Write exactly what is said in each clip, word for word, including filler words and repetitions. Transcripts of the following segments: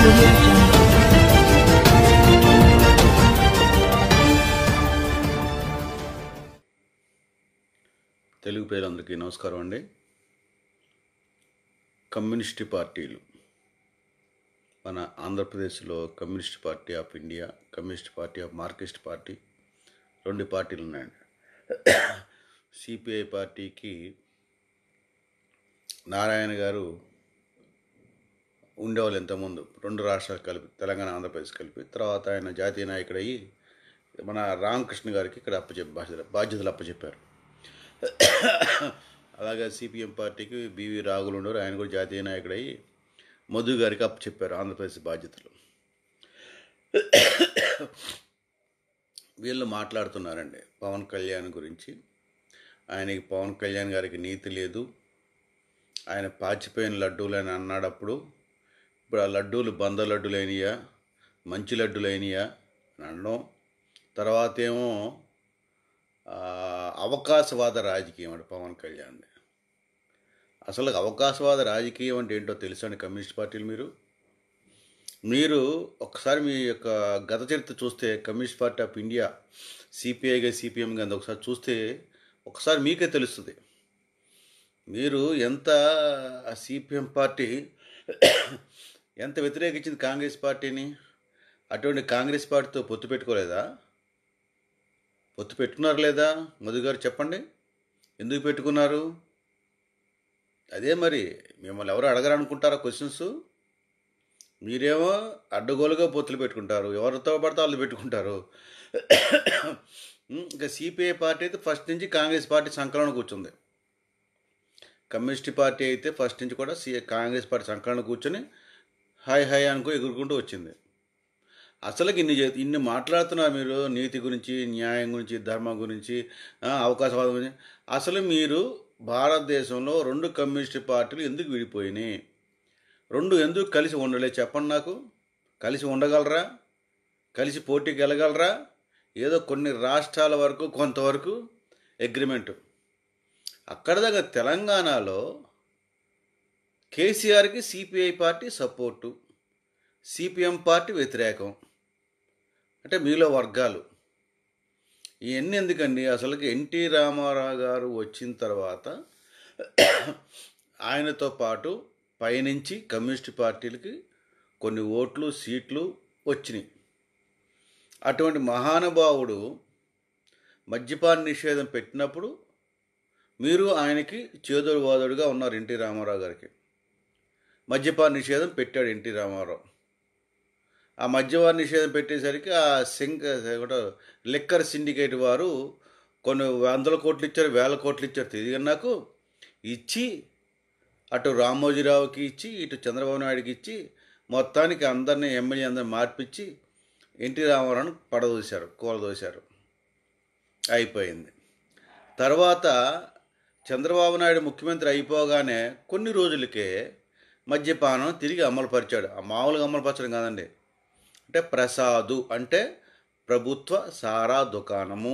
audio jungle. Telugu పేరందరికీ నమస్కారం అండి. Communist పార్టీలు మన ఆంధ్రప్రదేశ్లో communist party of India, communist party of Marxist party రెండు పార్టీలు ఉన్నాయండి. సిపిఐ పార్టీకి నారాయణ గారు ఉండేవాళ్ళు ఇంతకుముందు, రెండు రాష్ట్రాలు కలిపి తెలంగాణ ఆంధ్రప్రదేశ్ కలిపి. తర్వాత ఆయన జాతీయ నాయకుడయ్యి మన రామకృష్ణ గారికి ఇక్కడ అప్పచెప్పి బాధ్యతలు బాధ్యతలు అప్పచెప్పారు. అలాగే సిపిఎం పార్టీకి బివి రాఘులు ఉండరు, ఆయన కూడా జాతీయ నాయకుడయ్యి మధు గారికి అప్పచెప్పారు ఆంధ్రప్రదేశ్ బాధ్యతలు. వీళ్ళు మాట్లాడుతున్నారండి పవన్ కళ్యాణ్ గురించి. ఆయనకి పవన్ కళ్యాణ్ గారికి నీతి లేదు, ఆయన పాచిపోయిన లడ్డూలు అని అన్నాడప్పుడు. ఇప్పుడు ఆ లడ్డూలు బంద లడ్డులైనయా, మంచి లడ్డులైనయా అని అనడం. తర్వాత ఏమో అవకాశవాద రాజకీయం అంటే పవన్ కళ్యాణ్. అసలు అవకాశవాద రాజకీయం అంటే ఏంటో తెలుసా అండి కమ్యూనిస్ట్ పార్టీలు? మీరు మీరు ఒక్కసారి మీ యొక్క గత చరిత్ర చూస్తే, కమ్యూనిస్ట్ పార్టీ ఆఫ్ ఇండియా సిపిఐగా సిపిఎం గా ఒకసారి చూస్తే ఒకసారి మీకే తెలుస్తుంది. మీరు ఎంత సిపిఎం పార్టీ ఎంత వ్యతిరేకించింది కాంగ్రెస్ పార్టీని. అటువంటి కాంగ్రెస్ పార్టీతో పొత్తు పెట్టుకోలేదా? పొత్తు పెట్టుకున్నారు లేదా? మధు గారు చెప్పండి, ఎందుకు పెట్టుకున్నారు? అదే మరి మిమ్మల్ని ఎవరు అడగరు అనుకుంటారా క్వశ్చన్స్? మీరేమో అడ్డగోలుగా పొత్తులు పెట్టుకుంటారు, ఎవరితో పడితే వాళ్ళు పెట్టుకుంటారు. ఇంకా సిపిఐ పార్టీ అయితే ఫస్ట్ నుంచి కాంగ్రెస్ పార్టీ సంకలనం కూర్చుంది. కమ్యూనిస్ట్ పార్టీ అయితే ఫస్ట్ నుంచి కూడా సి కాంగ్రెస్ పార్టీ సంకలనం కూర్చొని హాయ్ హాయ్ అనుకో ఎగురుకుంటూ వచ్చింది. అసలుకి ఇన్ని ఇన్ని మాట్లాడుతున్నారు మీరు, నీతి గురించి, న్యాయం గురించి, ధర్మం గురించి, అవకాశవాదం గురించి. అసలు మీరు భారతదేశంలో రెండు కమ్యూనిస్ట్ పార్టీలు ఎందుకు విడిపోయినాయి? రెండు ఎందుకు కలిసి ఉండలే చెప్పండి నాకు. కలిసి ఉండగలరా? కలిసి పోటీకి వెళ్ళగలరా? ఏదో కొన్ని రాష్ట్రాల వరకు కొంతవరకు అగ్రిమెంటు. అక్కడ దగ్గర తెలంగాణలో కేసీఆర్కి CPI party support, CPM party వ్యతిరేకం. అంటే మీలో వర్గాలు ఇవన్నీ ఎందుకండి? అసలుకి ఎన్టీ రామారావు గారు వచ్చిన తర్వాత ఆయనతో పాటు పైనుంచి కమ్యూనిస్ట్ పార్టీలకి కొన్ని ఓట్లు, సీట్లు వచ్చినాయి. అటువంటి మహానుభావుడు మద్యపాన నిషేధం పెట్టినప్పుడు మీరు ఆయనకి చేదోడు వాదోడుగా ఉన్నారు. ఎన్టీ రామారావు గారికి మద్యపాన నిషేధం పెట్టాడు ఎన్టీ రామారావు. ఆ మద్యపాన నిషేధం పెట్టేసరికి ఆ సింగ్ లిక్కర్ సిండికేట్ వారు కొన్ని వందల కోట్లు ఇచ్చారు, వేల కోట్లు ఇచ్చారు తెలియదు నాకు. ఇచ్చి అటు రామోజీరావుకి ఇచ్చి, ఇటు చంద్రబాబు నాయుడుకి ఇచ్చి, మొత్తానికి అందరినీ ఎమ్మెల్యే అందరిని మార్పిచ్చి ఎన్టీ రామారావును పడదోశారు, కూలదోశారు. అయిపోయింది. తర్వాత చంద్రబాబు నాయుడు ముఖ్యమంత్రి అయిపోగానే కొన్ని రోజులకే మద్యపానం తిరిగి అమలుపరిచాడు. మామూలుగా అమలుపరచడం కాదండి, అంటే ప్రసాదు అంటే ప్రభుత్వ సారా దుకాణము.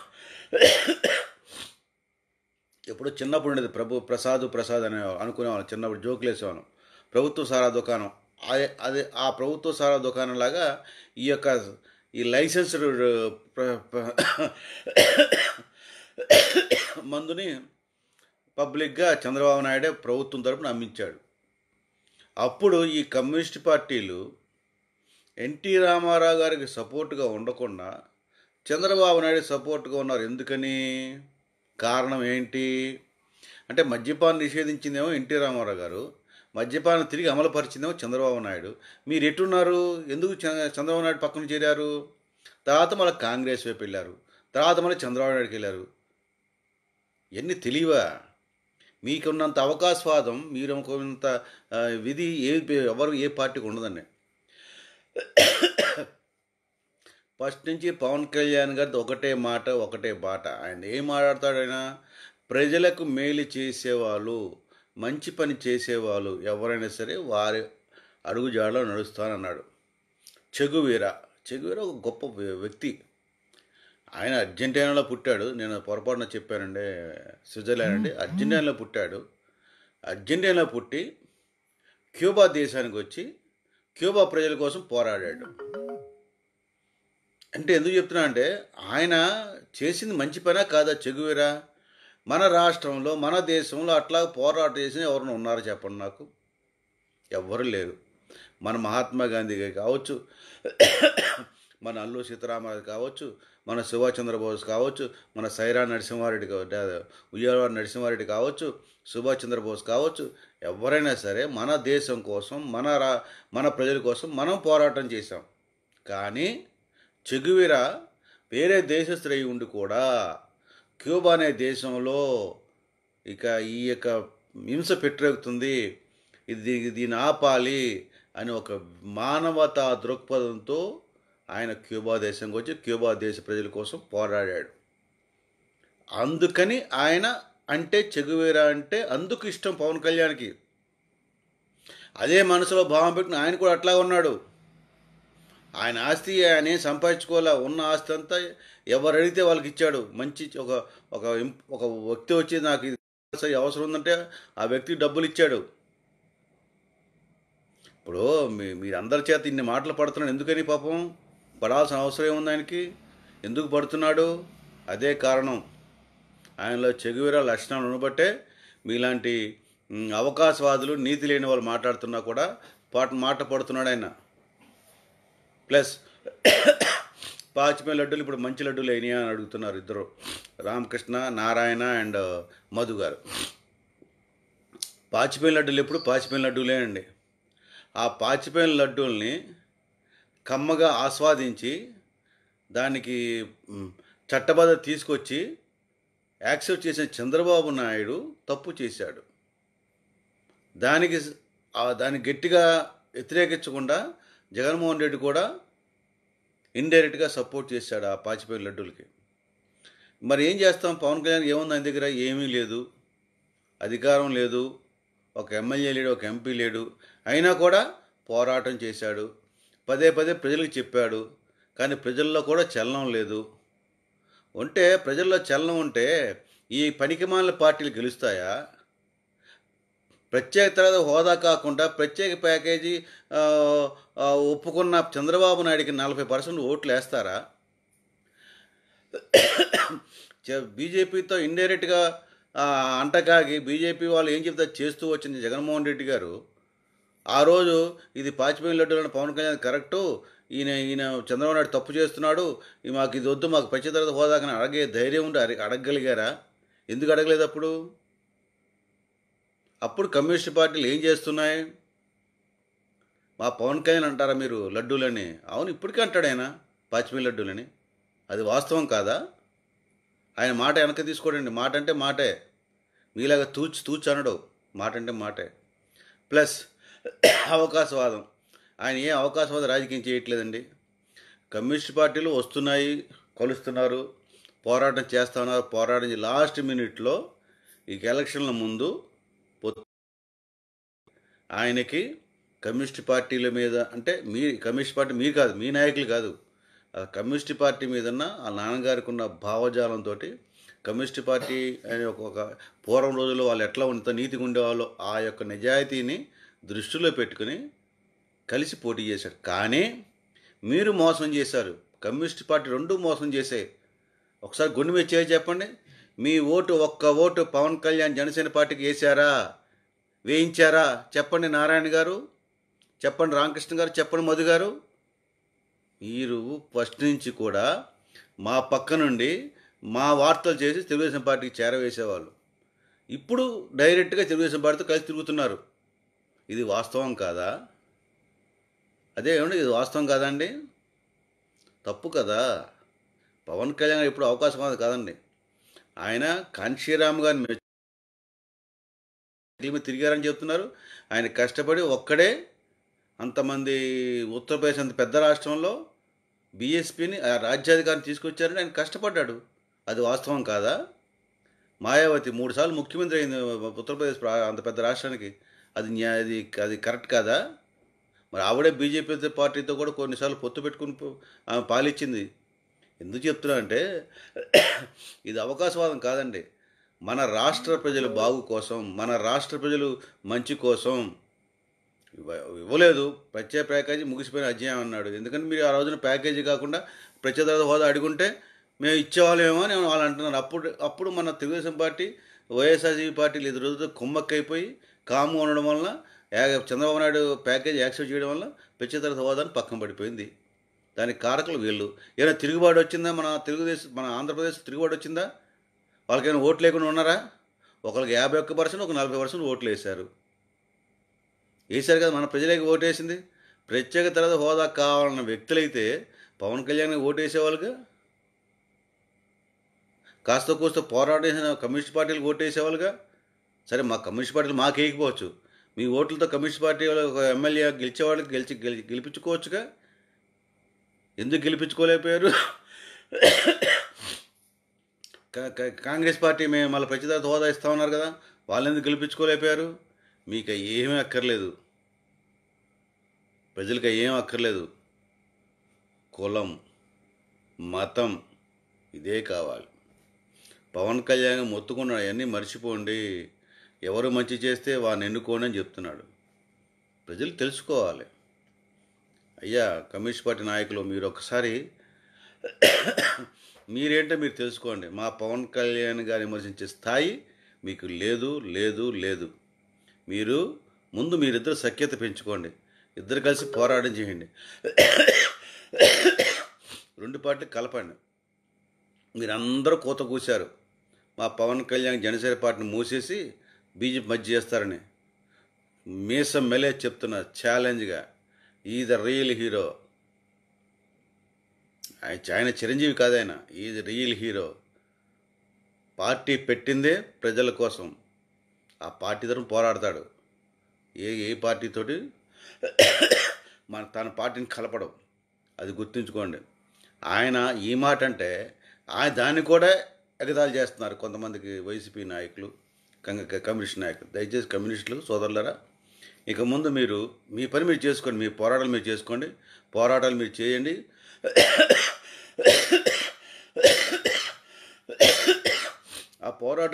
ఎప్పుడు చిన్నప్పుడు ఉండేది ప్రభు ప్రసాదు ప్రసాద్ అనే అనుకునేవాళ్ళం, చిన్నప్పుడు జోకులు వేసేవాళ్ళం. ప్రభుత్వ సారా దుకాణం అదే అదే ఆ ప్రభుత్వ సారా దుకాణం లాగా ఈ యొక్క ఈ లైసెన్స్డ్ మందుని పబ్లిక్గా చంద్రబాబు నాయుడే ప్రభుత్వం తరపున అమ్మించాడు. అప్పుడు ఈ కమ్యూనిస్ట్ పార్టీలు ఎన్టీ రామారావు గారికి సపోర్టుగా ఉండకుండా చంద్రబాబు నాయుడు సపోర్టుగా ఉన్నారు. ఎందుకని? కారణం ఏంటి అంటే మద్యపానం నిషేధించిందేమో ఎన్టీ రామారావు గారు, మద్యపానం తిరిగి అమలుపరిచిందేమో చంద్రబాబు నాయుడు. మీరు ఎట్టున్నారు? ఎందుకు చంద్రబాబు నాయుడు పక్కన చేరారు? తర్వాత మళ్ళీ కాంగ్రెస్ వైపు వెళ్ళారు, తర్వాత మళ్ళీ చంద్రబాబు నాయుడుకి వెళ్ళారు. ఎన్ని తెలియవా? మీకున్నంత అవకాశవాదం, మీరు అనుకున్నంత విధి ఏ ఎవరు ఏ పార్టీకి ఉండదండి. ఫస్ట్ నుంచి పవన్ కళ్యాణ్ గారిది ఒకటే మాట, ఒకటే బాట. ఆయన ఏం మాట్లాడతాడు? ఆయన ప్రజలకు మేలు చేసేవాళ్ళు, మంచి పని చేసేవాళ్ళు ఎవరైనా సరే వారి అడుగుజాడలో నడుస్తానన్నాడు. చెగువీరా చెగువీరా ఒక గొప్ప వ్యక్తి. ఆయన అర్జెంటీనాలో పుట్టాడు. నేను పొరపాటున చెప్పానండి, స్విట్జర్లాండ్ అండి. అర్జెంటీనాలో పుట్టాడు. అర్జెంటీనాలో పుట్టి క్యూబా దేశానికి వచ్చి క్యూబా ప్రజల కోసం పోరాడాడు. అంటే ఎందుకు చెప్తున్నా అంటే ఆయన చేసింది మంచి పనా కాదా చెగువెరా? మన రాష్ట్రంలో మన దేశంలో అట్లా పోరాటం చేసిన ఎవరైనా ఉన్నారో చెప్పండి నాకు. ఎవ్వరు లేరు. మన మహాత్మా గాంధీ గారు కావచ్చు, మన అల్లూరి సీతారామరాజు కావచ్చు, మన సుభాష్ చంద్రబోస్ కావచ్చు, మన సైరా నరసింహారెడ్డి ఉయ్యాల నరసింహారెడ్డి కావచ్చు, సుభాష్ చంద్రబోస్ కావచ్చు, ఎవరైనా సరే మన దేశం కోసం మన రా మన ప్రజల కోసం మనం పోరాటం చేశాం. కానీ చెగువెరా వేరే దేశస్థులై ఉండి కూడా క్యూబా అనే దేశంలో ఇక ఈ యొక్క హింస పెట్టరేగుతుంది, ఇది దీన్ని ఆపాలి అని ఒక మానవతా దృక్పథంతో ఆయన క్యూబా దేశంకి వచ్చి క్యూబా దేశ ప్రజల కోసం పోరాడాడు. అందుకని ఆయన అంటే చెగువెరా అంటే అందుకు ఇష్టం పవన్ కళ్యాణ్కి. అదే మనసులో భావం పెట్టిన ఆయన కూడా అట్లా ఉన్నాడు. ఆయన ఆస్తి ఆయన సంపాదించుకోవాలా, ఉన్న ఆస్తి అంతా ఎవరు అడిగితే వాళ్ళకి ఇచ్చాడు. మంచి ఒక ఒక ఒక వ్యక్తి వచ్చి నాకు ఇది అవసరం ఉందంటే ఆ వ్యక్తికి డబ్బులు ఇచ్చాడు. ఇప్పుడు మీ మీరందరి చేత ఇన్ని మాటలు పడుతున్నాడు ఎందుకని? పాపం పడాల్సిన అవసరం ఏముంది ఆయనకి? ఎందుకు పడుతున్నాడు? అదే కారణం. ఆయనలో చెగువెరా లక్షణాలు ఉండబట్టే మీలాంటి అవకాశవాదులు నీతి లేని వాళ్ళు మాట్లాడుతున్నా కూడా పాట మాట పడుతున్నాడు ఆయన. ప్లస్ పాచిపోయిన లడ్డూలు ఇప్పుడు మంచి లడ్డూలు అయినాయా అని అడుగుతున్నారు ఇద్దరు, రామకృష్ణ నారాయణ అండ్ మధు గారు. పాచిపోయిన లడ్డూలు ఎప్పుడు పాచిపోయిన లడ్డూలే అండి. ఆ పాచిపోయిన లడ్డూల్ని కమ్మగా ఆస్వాదించి దానికి చట్టబద్ధ తీసుకొచ్చి యాక్సెప్ట్ చేసిన చంద్రబాబు నాయుడు తప్పు చేశాడు. దానికి దాన్ని గట్టిగా వ్యతిరేకించకుండా జగన్మోహన్ రెడ్డి కూడా ఇండైరెక్ట్గా సపోర్ట్ చేశాడు ఆ పాచిపోయిన లడ్డూలకి. మరి ఏం చేస్తాం? పవన్ కళ్యాణ్ ఏముంది ఆయన దగ్గర? ఏమీ లేదు, అధికారం లేదు, ఒక ఎమ్మెల్యే లేడు, ఒక ఎంపీ లేడు. అయినా కూడా పోరాటం చేశాడు, పదే పదే ప్రజలకు చెప్పాడు. కానీ ప్రజల్లో కూడా చలనం లేదు. ఉంటే ప్రజల్లో చలనం ఉంటే ఈ పనికిమాలిన పార్టీలు గెలుస్తాయా? ప్రత్యేక తరగతి హోదా కాకుండా ప్రత్యేక ప్యాకేజీ ఒప్పుకున్న చంద్రబాబు నాయుడికి నలభై పర్సెంట్ ఓట్లు వేస్తారా? బీజేపీతో ఇండైరెక్ట్గా అంటకాగి బీజేపీ వాళ్ళు ఏం చెప్తారు చేస్తూ వచ్చింది జగన్మోహన్ రెడ్డి గారు. ఆ రోజు ఇది పాచిపోయిన లడ్డూలను పవన్ కళ్యాణ్ కరెక్టు, ఈయన ఈయన చంద్రబాబు నాయుడు తప్పు చేస్తున్నాడు, మాకు ఇది వద్దు, మాకు ప్రత్యేక తరగతి హోదా కానీ అడిగే ధైర్యం ఉండి అడగగలిగారా? ఎందుకు అడగలేదు అప్పుడు? అప్పుడు కమ్యూనిస్ట్ పార్టీలు ఏం చేస్తున్నాయి? మా పవన్ కళ్యాణ్ అంటారా మీరు లడ్డూలని? అవును, ఇప్పటికీ అంటాడు ఆయన పాచిపోయిన లడ్డూలని. అది వాస్తవం కాదా? ఆయన మాట వెనక తీసుకోడండి. మాట అంటే మాటే, మీలాగా తూచి తూచి అనడు. మాట అంటే మాటే. ప్లస్ అవకాశవాదం. ఆయన ఏ అవకాశవాద రాజకీయం చేయట్లేదండి. కమ్యూనిస్ట్ పార్టీలు వస్తున్నాయి, కలుస్తున్నారు, పోరాటం చేస్తున్నారు. పోరాటం లాస్ట్ మినిట్లో ఈ ఎలక్షన్ల ముందు ఆయనకి కమ్యూనిస్ట్ పార్టీల మీద, అంటే మీ కమ్యూనిస్ట్ పార్టీ మీరు కాదు, మీ నాయకులు కాదు, కమ్యూనిస్ట్ పార్టీ మీదన్న ఆ నాన్నగారికి ఉన్న భావజాలంతో కమ్యూనిస్ట్ పార్టీ అనే ఒక పూర్వం రోజుల్లో వాళ్ళు ఎట్లా ఉంటే నీతిగా ఉండేవాళ్ళు ఆ యొక్క నిజాయితీని దృష్టిలో పెట్టుకుని కలిసి పోటీ చేశారు. కానీ మీరు మోసం చేశారు. కమ్యూనిస్ట్ పార్టీ రెండు మోసం చేసే. ఒకసారి గుండె మీద చేసి చెప్పండి, మీ ఓటు ఒక్క ఓటు పవన్ కళ్యాణ్ జనసేన పార్టీకి వేశారా, వేయించారా? చెప్పండి నారాయణ గారు, చెప్పండి రామకృష్ణ గారు, చెప్పండి మధు గారు. మీరు ఫస్ట్ నుంచి కూడా మా పక్క నుండి మా వార్తలు చేసి తెలుగుదేశం పార్టీకి చేరవేసేవాళ్ళు. ఇప్పుడు డైరెక్ట్గా తెలుగుదేశం పార్టీతో కలిసి తిరుగుతున్నారు. ఇది వాస్తవం కాదా? అదే ఏమండి, ఇది వాస్తవం కాదండి? తప్పు కదా. పవన్ కళ్యాణ్ ఇప్పుడు అవకాశం అది కాదండి. ఆయన కాంశీరామ్ గారిని మీద తిరిగారని చెప్తున్నారు. ఆయన కష్టపడి ఒక్కడే అంతమంది ఉత్తరప్రదేశ్ అంత పెద్ద రాష్ట్రంలో బీఎస్పీని రాజ్యాధికారిని తీసుకొచ్చారని ఆయన కష్టపడ్డాడు. అది వాస్తవం కాదా? మాయావతి మూడు సార్లు ముఖ్యమంత్రి అయింది ఉత్తరప్రదేశ్ అంత పెద్ద రాష్ట్రానికి. అది అది అది కరెక్ట్ కాదా? మరి ఆవిడే బీజేపీ పార్టీతో కూడా కొన్నిసార్లు పొత్తు పెట్టుకుని ఆమె పాలిచ్చింది. ఎందుకు చెప్తున్నా అంటే ఇది అవకాశవాదం కాదండి. మన రాష్ట్ర ప్రజల బాగు కోసం, మన రాష్ట్ర ప్రజలు మంచి కోసం ఇవ్వలేదు. ప్రత్యేక ప్యాకేజీ ముగిసిపోయిన అధ్యాయం అన్నాడు. ఎందుకంటే మీరు ఆ రోజున ప్యాకేజీ కాకుండా ప్రత్యేక హోదా అడుగుంటే మేము ఇచ్చేవాళ్ళమేమో అని వాళ్ళు అంటున్నారు. అప్పుడు అప్పుడు మన తెలుగుదేశం పార్టీ వైఎస్ఆర్సీపీ పార్టీలు ఇద్దరు రోజులతో కుమ్మక్కైపోయి కాము ఉండడం వలన చంద్రబాబు నాయుడు ప్యాకేజీ యాక్సెప్ట్ చేయడం వల్ల ప్రత్యేక హోదాని పక్కన పడిపోయింది. దానికి కారకులు వీళ్ళు. ఏమైనా తిరుగుబాటు వచ్చిందా? మన తెలుగుదేశం మన ఆంధ్రప్రదేశ్ తిరుగుబాటు వచ్చిందా? వాళ్ళకైనా ఓట్లు లేకుండా ఉన్నారా? ఒకరికి యాభై ఒక్క పర్సెంట్ ఒక నలభై పర్సెంట్ ఓట్లు వేశారు. వేశారు కదా, మన ప్రజలకి ఓటు వేసింది. ప్రత్యేక తరగతి హోదా కావాలన్న వ్యక్తులైతే పవన్ కళ్యాణ్ ఓటు వేసేవాళ్ళుగా, కాస్త కూస్త పోరాటం కమ్యూనిస్ట్ పార్టీలకు ఓటు వేసేవాళ్ళుగా. సరే, మా కమ్యూనిస్ట్ పార్టీలు మాకు వేయకపోవచ్చు, మీ ఓట్లతో కమ్యూనిస్ట్ పార్టీ ఒక ఎమ్మెల్యే గెలిచేవాళ్ళకి గెలిచి గెలి గెలిపించుకోవచ్చుగా. ఎందుకు గెలిపించుకోలేకపోయారు? కాంగ్రెస్ పార్టీ మేము మళ్ళీ ప్రత్యేక హోదా ఇస్తా ఉన్నారు కదా, వాళ్ళు ఎందుకు గెలిపించుకోలేకపోయారు? మీకు ఏమీ అక్కర్లేదు, ప్రజలకి ఏం అక్కర్లేదు. కులం, మతం ఇదే కావాలి. పవన్ కళ్యాణ్ మొత్తుకున్నాడు, అవన్నీ మర్చిపోండి, ఎవరు మంచి చేస్తే వాడిని ఎన్నుకోండి అని చెప్తున్నాడు. ప్రజలు తెలుసుకోవాలి. అయ్యా కమ్యూనిస్ట్ పార్టీ నాయకులు, మీరు ఒకసారి మీరేంటో మీరు తెలుసుకోండి. మా పవన్ కళ్యాణ్ గారిని విమర్శించే స్థాయి మీకు లేదు లేదు లేదు. మీరు ముందు మీరిద్దరు సఖ్యత పెంచుకోండి, ఇద్దరు కలిసి పోరాటం చేయండి, రెండు పార్టీలు కలపండి. మీరందరూ కూత కూశారు మా పవన్ కళ్యాణ్ జనసేన పార్టీని మూసేసి బీజేపీ మధ్య చేస్తారని. మీసం మెలే చెప్తున్నా ఛాలెంజ్గా, ఈ ద రియల్ హీరో. ఆయన చిరంజీవి కాదైనా, ఈ ద రియల్ హీరో. పార్టీ పెట్టిందే ప్రజల కోసం, ఆ పార్టీ తరఫున పోరాడతాడు. ఏ ఏ పార్టీతోటి మన తన పార్టీని కలపడం, అది గుర్తుంచుకోండి. ఆయన ఈ మాట అంటే ఆయన దాన్ని కూడా ఎగతాళి చేస్తున్నారు కొంతమందికి వైసీపీ నాయకులు, కమ్యూనిస్ట్ నాయకులు. దయచేసి కమ్యూనిస్టులు సోదరులరా, ఇక ముందు మీరు మీ పని మీరు చేసుకోండి, మీ పోరాటాలు మీరు చేసుకోండి, పోరాటాలు మీరు చేయండి. ఆ పోరాట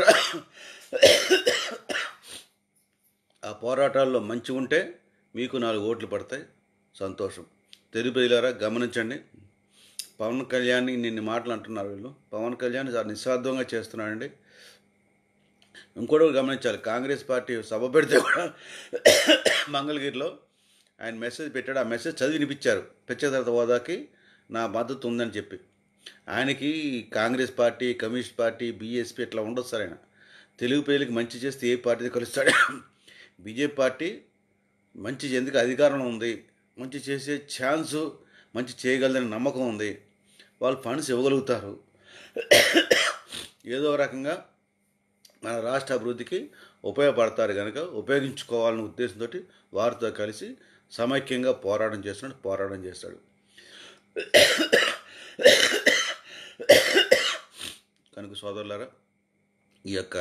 ఆ పోరాటాల్లో మంచి ఉంటే మీకు నాలుగు ఓట్లు పడతాయి, సంతోషం. తెలుగు ప్రజలారా గమనించండి. పవన్ కళ్యాణ్ నిన్ను మాటలు అంటున్నారు వీళ్ళు. పవన్ కళ్యాణ్ చాలా నిస్వార్థంగా చేస్తున్నాడండి. ఇంకోటి గమనించాలి, కాంగ్రెస్ పార్టీ సభ పెడితే కూడా మంగళగిరిలో ఆయన మెసేజ్ పెట్టాడు. ఆ మెసేజ్ చదివి వినిపించారు, ప్రత్యేక హోదాకి నా మద్దతు ఉందని చెప్పి. ఆయనకి Congress party, communist party, BSP ఇట్లా ఉండదు సార్. ఆయన తెలుగు ప్రజలకు మంచి చేస్తే ఏ పార్టీని కలుస్తాడు? బీజేపీ పార్టీ మంచి ఎందుకు అధికారంలో ఉంది, మంచి చేసే ఛాన్సు, మంచి చేయగలదని నమ్మకం ఉంది, వాళ్ళు ఫండ్స్ ఇవ్వగలుగుతారు. ఏదో రకంగా మన రాష్ట్ర అభివృద్ధికి ఉపయోగపడతారు కనుక ఉపయోగించుకోవాలనే ఉద్దేశంతో వారితో కలిసి సమైక్యంగా పోరాటం చేస్తున్నాడు పోరాటం చేస్తాడు కనుక సోదరులారా, ఈ యొక్క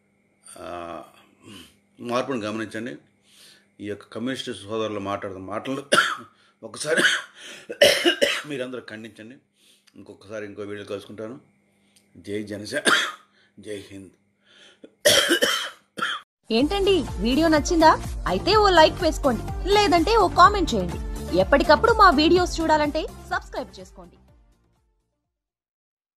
మార్పును గమనించండి. ఈ యొక్క కమ్యూనిస్ట్ సోదరులు మాట్లాడుతున్న మాటలు ఒకసారి మీరందరూ ఖండించండి. ఇంకొకసారి ఇంకో వీడియో కలుసుకుంటాను. జై జనసేన, జై హింద్. ఏంటండి, వీడియో నచ్చిందా? అయితే ఓ లైక్ వేసుకోండి, లేదంటే ఓ కామెంట్ చేయండి. ఎప్పటికప్పుడు మా వీడియోస్ చూడాలంటే సబ్స్క్రైబ్ చేసుకోండి.